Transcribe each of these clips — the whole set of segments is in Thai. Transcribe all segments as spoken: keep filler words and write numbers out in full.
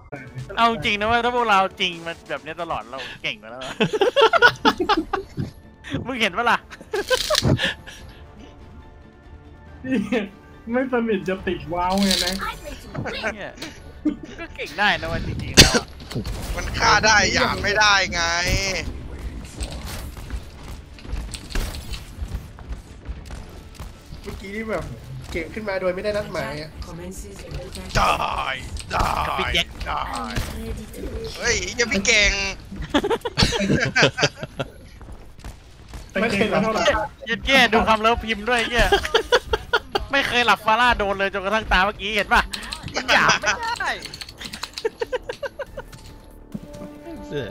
เอาจริงนะว่าถ้าพวกเราจริงมันแบบนี้ตลอดเราเก่งกว่าแล้วมึงเห็นปะล่ะไม่สนิทจะติดว้าวไงนะก็เก่งได้นะว่าจริงๆแล้วมันฆ่าได้หยาบไม่ได้ไงเมื่อกี้นี่แบบเก่งขึ้นมาโดยไม่ได้นัดหมายอ่ะได้ได้ได้เฮ้ยยังพี่เก่งไม่เคยรับเท่าไหร่ยัดแย่ดูคำเลิฟพิมพ์ด้วยแย่ไม่เคยหลับฟาร่าโดนเลยจนกระทั่งตาเมื่อกี้เห็นป่ะหยาบไม่ได้เสือ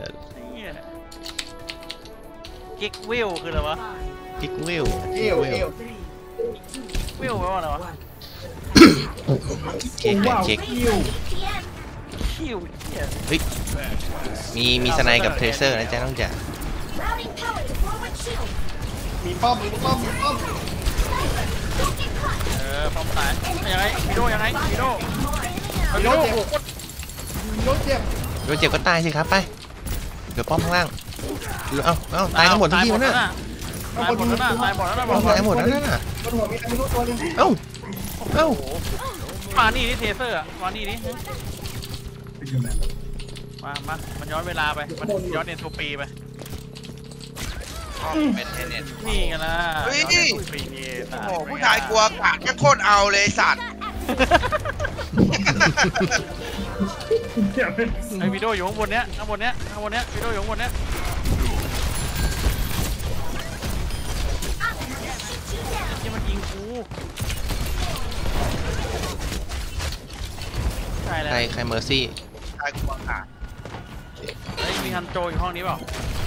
กิ๊กวิวคืออะไรวะกิ๊กวิวเอวเอววิวแปลว่าอะไรวะเก๊กเก๊กคิวคิวเฮ้ยมีมีสไนกับเทเซอร์นะจ๊ะน้องจ๋ามีป้อมมีป้อมมีป้อมเออป้อมตายยังไงวิโดยังไงวิโดวิโดวิโดเจ็บวิโดเจ็บก็ตายสิครับไปเดี๋ยวป้อมข้างล่างเอ้าเอ้าตายกันหมดทุกทีมันน่ะตายหมดแล้วนะตายหมดแล้วนะตายหมดแล้วน่ะบนหัวมีใครไม่รู้ตัวนึงเอ้าเอ้ามานี่นี่เทเซอร์อะมานี่นี่มามามันย้อนเวลาไปมันย้อนเอ็นโทรปีไปเป็นเน็ตนี่กันนะเฮ้ยโอ้โหผู้ชายกลัวกาดยังโคตรเอาเลยสัตว์ไอวิดีโออยู่ข้างบนเนี้ยข้างบนเนี้ยข้างบนเนี้ยวิดีโออยู่ข้างบนเนี้ยที่มันยิงกูใช่แล้วใครใครเมอร์ซี่ชายกลัวกาดเฮ้ยมีฮันโจอยู่ห้องนี้เปล่า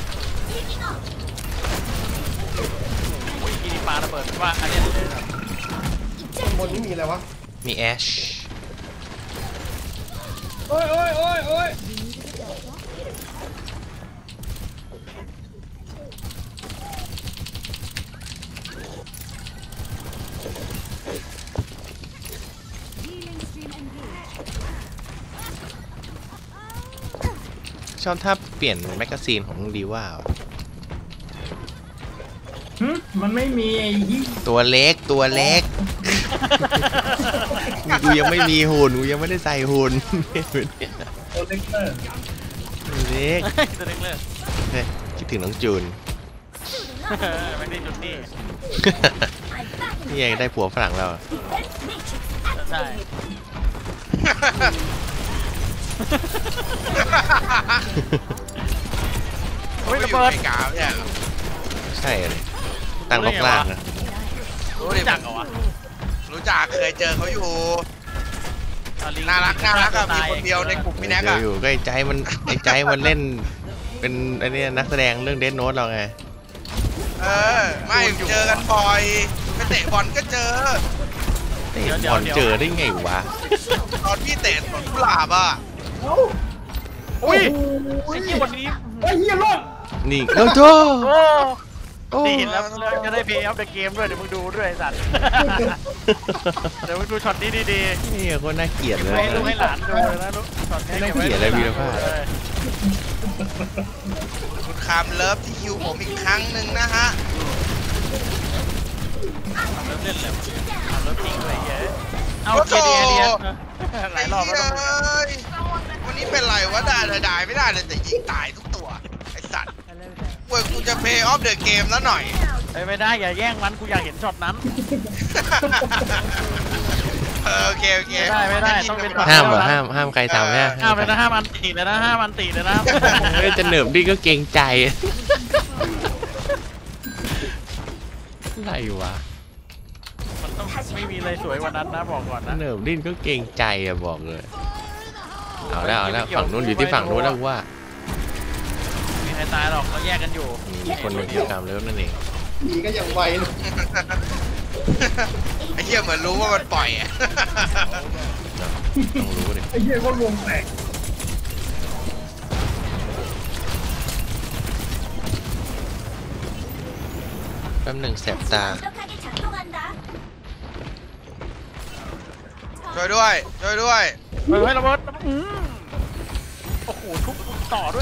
โอ้ยกีนีปาระเบิดว่าอันนี้ข้างบนนี่มีอะไรวะมีแอชโอ้ยโอ้ยโอ้ยโอ้ยชอบถ้าเปลี่ยนแมกกาซีนของดีว่ามันไม่มีไอ้ที่ตัวเล็กตัวเล็กกูยังไม่มีหุ่นกูยังไม่ได้ใส่หุ่นตัวเล็กเลยเล็กตัวเล็กเลยคิดถึงน้องจูนไม่ได้จุดนี่นี่ยังได้ผัวฝรั่งแล้วใช่เฮ้ยระเบิดกาวเนี่ยใช่เลยตั้งล็อกล่างนะรู้จักเหรอวะรู้จักเคยเจอเขาอยู่น่ารักน่ารักอะมีคนเดียวในกลุ่มพี่แน็กอะอยู่ก็ไอ้ใจมันไอ้ใจมันเล่นเป็นไอ้นี่นักแสดงเรื่องเดนโนตเราไงเออไม่เจอกันบ่อยไปเตะบอลก็เจอเตะบอลเจอได้ไงวะตอนพี่เตะสวนกุหลาบอ่ะอุ้ยไอ้ที่วันนี้ไอ้เหี้ยรอดนี่โอ้โหนี่แล้วจะได้เพย์อัพเดอะเกมด้วยเดี๋ยวมึงดูด้วยสัตว์เดี๋ยวมึงดูช็อตนี้ดีๆนี่คนน่าเกลียดเลยให้ลูกให้หลานดูเลยนะลูกช็อตนี้น่าเกลียดเลยวีรภาพคุณคามเลิฟที่คิวผมอีกครั้งหนึ่งนะฮะเริ่มเล่นเลยเริ่มจริงเลยเยอะเอาเกียร์เดียหลายรอบแล้ววันนี้เป็นไรวะได้ได้ไม่ได้เลยแต่ยิงตายทุกตัวไอสัตว์เว้ยกูจะเพย์ออฟเดอะเกมแล้วหน่อยไม่ได้อย่าแย่งมันกูอยากเห็นช็อตนั้นโอเคโอเคไม่ได้ไม่ได้ต้องเป็นห้ามเหรอห้ามห้ามใครทำเนี่ยห้ามเลยนะห้ามอันตีเลยนะห้ามอันตีเลยนะจะเหนิบดิก็เกรงใจอะไรวะมันต้องไม่มีอะไรสวยกว่านั้นนะบอกก่อนนะเหนิบดิ้นก็เกรงใจอะบอกเลยเอาแล้วเอาแล้วฝั่งนู้นอยู่ที่ฝั่งนู้นแล้วว่ามีใครตายหรอกเราแยกกันอยู่มีคนหนึ่งที่ตามเร็วนั่นเองมีก็ยังไวเลยไอ้เหี้ยเหมือนรู้ว่ามันปล่อยอ่ะต้องรู้ดิไอ้เหี้ยก็วงแตกแป๊บหนึ่งแสบตาช่วยด้วยช่วยด้วยเฮ้ยระเบิดทุบต่อด้วย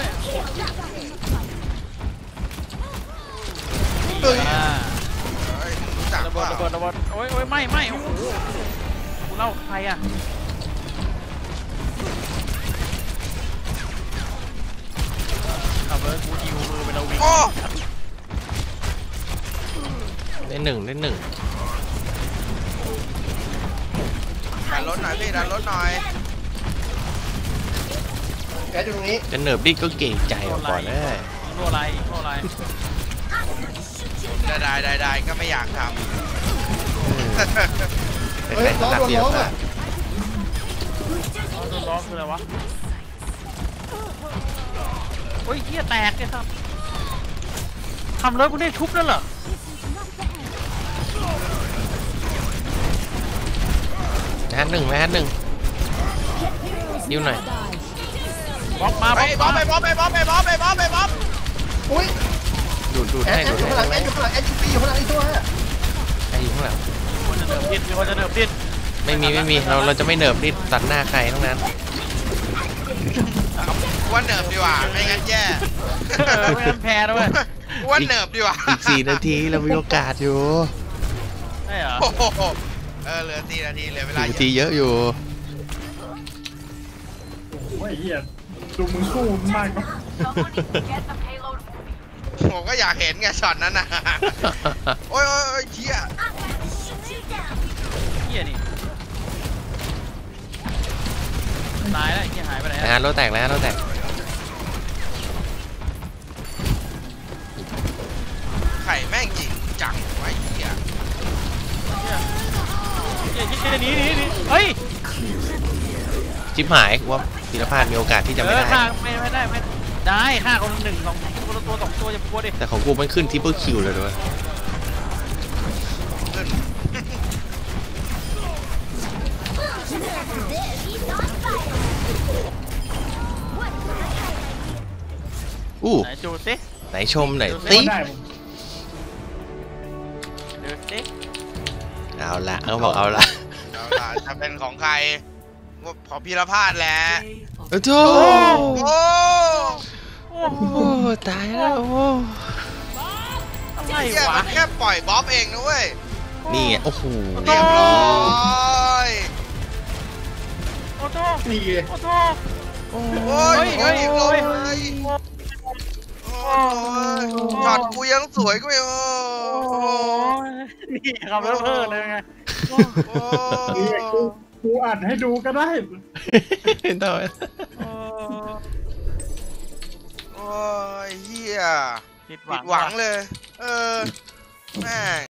เฮ้ยอ่าเฮ้ยรู้จักระเปเบิดล่าระเบิดระเบิดโอ้ยโอ้ยไม่ไม่โอ้โหกูเล่าใครอ่ะเอาเลยกูยิวมือไปแล้ววิ่งโอ้เล่นหนึ่งเล่นหนึ่งดันรถหน่อยพี่ดันรถหน่อยแกอยู่ตรงนี้จะเนิร์ฟดิก็เก่งใจเอาก่อนเลยโลอะไรโลอะไรได้ได้ได้ได้ก็ไม่อยากทเฮ้ยล้อโดนล้ออ่ะโดนล้อคืออะไรวะโอ้ยเหี้ยแตกเลยครับทำเลยกูได้ทุบแล้วเหรอแมทหนึ่งแมทหนึ่งยิ้วหน่อยบล็อกมาำบล็ไปอกบ๊อบมาไปบ๊อบไปบ๊อบไปบ๊อบไปบ๊อบไปบ๊อบอุ้ยดูดดูดแอให้ดแอดูดดอยู่ให้ข้างหลังแอดอยู่ข้างหลังแอดอยู่ปีอยู่ข้างหลังไอ้ตัวฮะไอ้อยู่ข้างหลังคนจะเนิร์ฟดินมีคนจะเนิร์ฟดินไม่มีไม่มีเราเราจะไม่เนิร์ฟดิตัดหน้าใครทั้งนั้นว่าเนิร์ฟดีกว่าไม่งั้นแย่เออไม่งั้นแพ้ด้วยว่าเนิร์ฟดีกว่าอีกสี่นาทีเรามีโอกาสอยู่ใช่เหรอโอ้โหเออเหลือสี่นาทีเหลือเวลาสี่เยนาทีอะเยอะอยู่โอ้ยเหี้ยดูมึงสู้มากเนอะผมก็อยากเห็นไงช็อตนั้นน่ะโอ้ยโอ้ยโอ้ยเชี่ยเหี้ยนี่ตายแล้วไอ้เหี้ยหายไปไหนนะอะฮะรถแตกแล้วรถแตกไข่แม่งยิงจังไว้เหี้ยเหี้ยเหี้ยเหี้ยหนีหนีหนีเฮ้ยชิบหายว่าธีรพาสมีโอกาสที่จะไม่เออได้ฆ่าไม่ไม่ได้ไม่ได้ฆ่าคนหนึ่งสองคนละตัวสองตัวจะกลัวดิแต่ของกูมันขึ้นทิปเปิลคิวเลยด้วยขึ้นอู้ไหนจูสิไหนชมไหนอยดูสิสิได้ผมดูสิเอาละเขาบอกเอาละเอาล่ะจะเป็นของใครว่าขอพีรพาดแหละโอ้โหโอ้โอ้โอ้ตายแล้วโอ้อะไรเหี้ยวะมันแค่ปล่อยบ๊อบเองนะเว้ยนี่ไงโอ้โหเรียบร้อยโอ้โหนี่ไงโอ้โหโอ้โอ้ยเฮ้โอ้ยยเฮ้ยโอ้ยโอ้ยช็อตกูยังสวยกูยังโอ้โอ้ยนี่คำเพ้อเลยไงโอ้เหี้ยกูกูอัดให้ดูก็ได้ต่อโอ้โอ้ยเฮียผิดหผิวังดหวังเลย เออ แม่ง